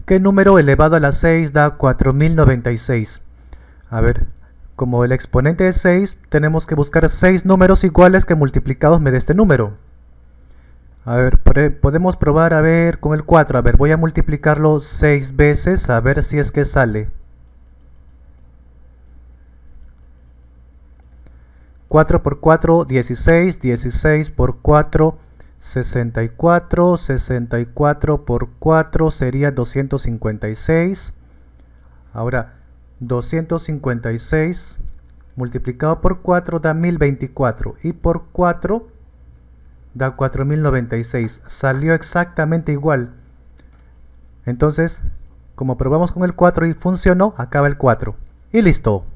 ¿Qué número elevado a la 6 da 4096? A ver, como el exponente es 6, tenemos que buscar 6 números iguales que multiplicados me dé este número. A ver, podemos probar a ver con el 4. A ver, voy a multiplicarlo 6 veces a ver si es que sale. 4 por 4, 16. 16 por 4, 64. 64 por 4 sería 256. Ahora, 256 multiplicado por 4 da 1024. Y por 4 da 4096. Salió exactamente igual. Entonces, como probamos con el 4 y funcionó, acaba el 4. Y listo.